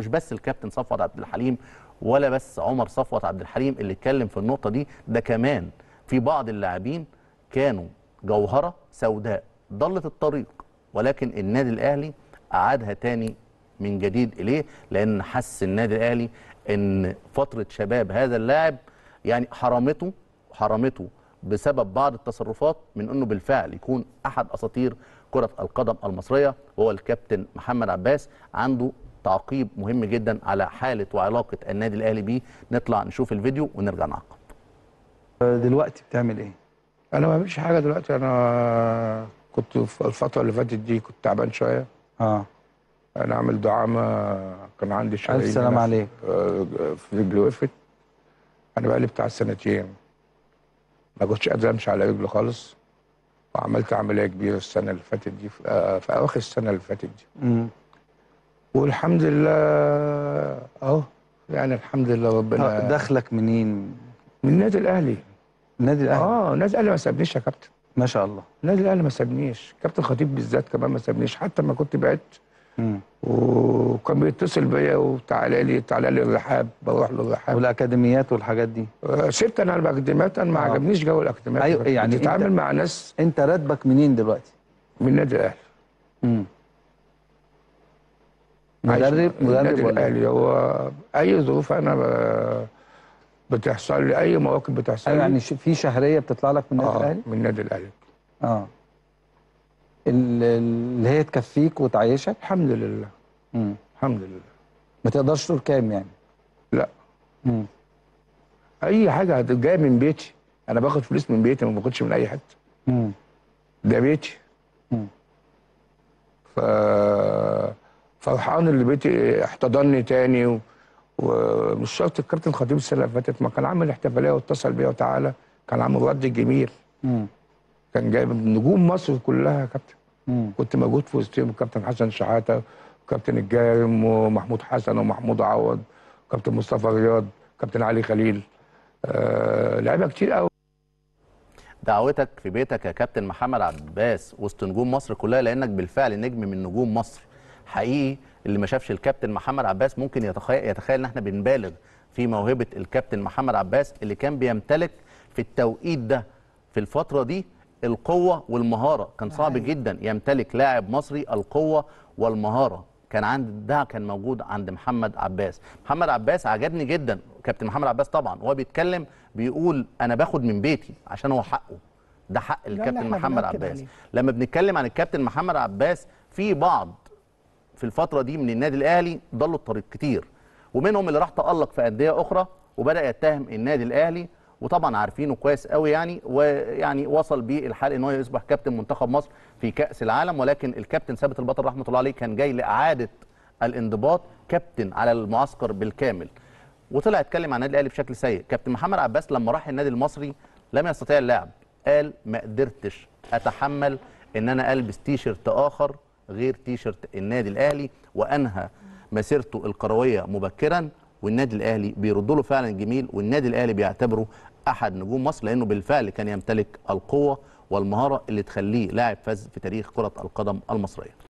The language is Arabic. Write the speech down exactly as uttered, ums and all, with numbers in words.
مش بس الكابتن صفوت عبد الحليم ولا بس عمر صفوت عبد الحليم اللي اتكلم في النقطه دي، ده كمان في بعض اللاعبين كانوا جوهره سوداء ضلت الطريق، ولكن النادي الاهلي اعادها تاني من جديد اليه، لان حس النادي الاهلي ان فتره شباب هذا اللاعب يعني حرمته حرمته بسبب بعض التصرفات من انه بالفعل يكون احد اساطير كره القدم المصريه، وهو الكابتن محمد عباس. عنده تعقيب مهم جدا على حاله وعلاقه النادي الاهلي بيه. نطلع نشوف الفيديو ونرجع نعقب. دلوقتي بتعمل ايه؟ انا ما بعملش حاجه دلوقتي. انا كنت في الفتره اللي فاتت دي كنت تعبان شويه. اه انا عامل دعامه، كان عندي شرايين. الف سلام عليك. في رجلي وقفت. انا بقالي بتاع سنتين ما كنتش قادر امشي على رجلي خالص، وعملت عمليه كبيره السنه اللي فاتت دي، في اواخر السنه اللي فاتت دي. امم والحمد لله اهو، يعني الحمد لله ربنا. دخلك منين؟ من النادي الاهلي. النادي الاهلي؟ اه النادي الاهلي ما سابنيش يا كابتن. ما شاء الله. النادي الاهلي ما سابنيش، كابتن خطيب بالذات كمان ما سابنيش، حتى ما كنت بعدت امم وكان بيتصل بيا وتعالى لي تعالى لي الرحاب، بروح له الرحاب. والاكاديميات والحاجات دي؟ آه سبت انا الاكاديميات، انا ما آه. عجبنيش جو الاكاديميات. ايوه يعني بتتعامل مع ناس. انت راتبك منين دلوقتي؟ من النادي الاهلي. امم مدرب مدرب النادي ولا الاهلي هو اي ظروف انا ب... بتحصل لي، اي مواقف بتحصل لي. ايوه يعني في شهريه بتطلع لك من النادي آه الاهلي؟ من النادي الاهلي. اه اللي هي تكفيك وتعيشك؟ الحمد لله. امم الحمد لله. ما تقدرش تقول كام يعني؟ لا. امم اي حاجه جايه من بيتي، انا باخد فلوس من بيتي، ما باخدش من اي حته. امم ده بيتي. امم ف فرحان اللي بيتي احتضنني تاني و... ومش شرط. الكابتن خطيب السنه اللي فاتت ما كان عامل احتفاليه واتصل بيا وتعالى، كان عامل رد جميل. امم كان جايب نجوم مصر كلها يا كابتن. امم كنت موجود في وسطهم، الكابتن حسن شحاته وكابتن الجارم ومحمود حسن ومحمود عوض وكابتن مصطفى رياض وكابتن علي خليل. آه لعيبه كتير قوي. دعوتك في بيتك يا كابتن محمد عباس وسط نجوم مصر كلها، لانك بالفعل نجم من نجوم مصر حقيقي. اللي ما شافش الكابتن محمد عباس ممكن يتخيل يتخيل ان احنا بنبالغ في موهبه الكابتن محمد عباس، اللي كان بيمتلك في التوقيت ده في الفتره دي القوه والمهاره. كان صعب جدا يمتلك لاعب مصري القوه والمهاره، كان عند ده كان موجود عند محمد عباس. محمد عباس عجبني جدا كابتن محمد عباس طبعا، وهو بيتكلم بيقول انا باخد من بيتي عشان هو حقه، ده حق الكابتن محمد عباس عليه. لما بنتكلم عن الكابتن محمد عباس، في بعض في الفتره دي من النادي الاهلي ضلوا الطريق كتير، ومنهم اللي راح تألق في انديه اخرى وبدا يتهم النادي الاهلي، وطبعا عارفينه كويس قوي يعني، ويعني وصل بيه الحال ان هو يصبح كابتن منتخب مصر في كاس العالم. ولكن الكابتن ثابت البطل رحمه الله عليه كان جاي لاعاده الانضباط، كابتن على المعسكر بالكامل، وطلع اتكلم عن النادي الاهلي بشكل سيء. كابتن محمد عباس لما راح النادي المصري لم يستطيع اللعب، قال ما قدرتش اتحمل ان انا البس تيشرت اخر غير تيشرت النادي الاهلي، وانهى مسيرته الكرويه مبكرا. والنادي الاهلي بيرد له فعلا جميل، والنادي الاهلي بيعتبره احد نجوم مصر، لانه بالفعل كان يمتلك القوه والمهاره اللي تخليه لاعب فاز في تاريخ كره القدم المصريه.